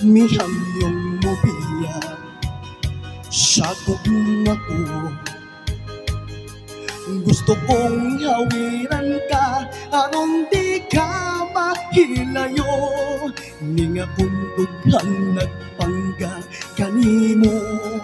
mihamyong mo biya sakop ako. Gusto kong hawiran ka aron di ka mahilayo, ning akong dughang nagpangga kanimo.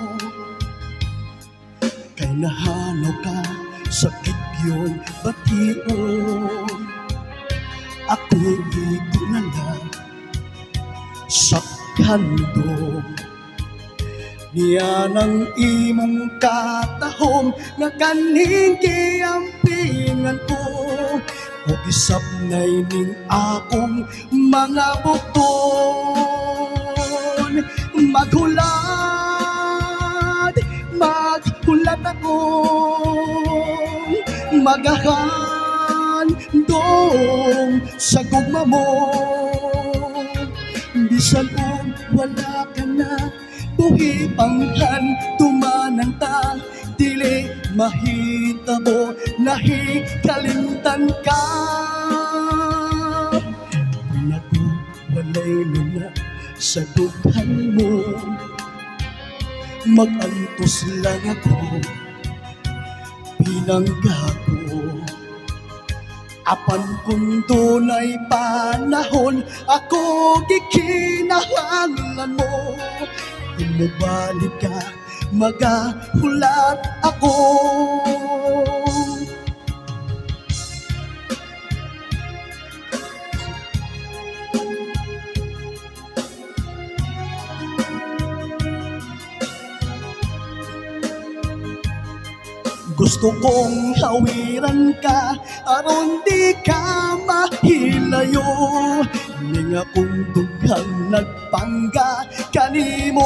Kay nahanaw ka sakit yun bation, ako di ko na lang sa kandong. Niya ng imong katahom nga kaning kiampingan ko, o isap na'y ning akong mga buton. Maghulat ako, magahandong sa gugma mo. Bisan o wala ka na, buhi panghan tumanan ta, dili mahitabo nahi kalimtan ka. Naku walay luna sa dughan mo, mag-antos lang ako, pinangga ko. Apan kung dunay panahon, ako gikinahanglan mo. Kung mabalik ka, magahulat ako. Gusto kong hawiran ka aron di ka mahilayo, ning akong dughang nagpangga kanimo.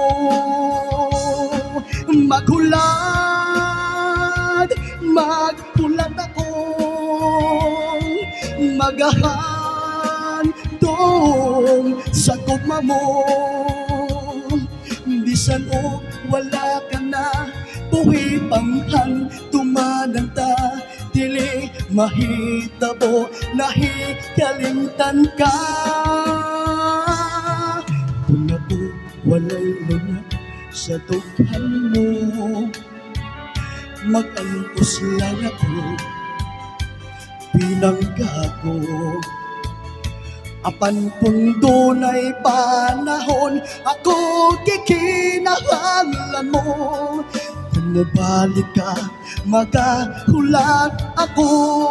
Maghulat ako, magahandong sa gugma mo. Bisan o wala ka na, buhi panghan tumanan ta, dili mahitabo nahi kalimtan ka. Kung ako walay luna sa dughan mo, mag-antos lang ako, pinangga ko. Apan kung dunay panahon, ako gikinahanglan mo. Kung nabalik ka, magahulat ako.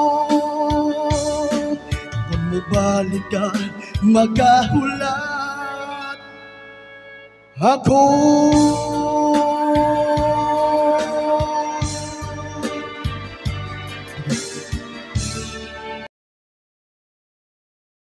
Kung nabalik ka, magahulat ako.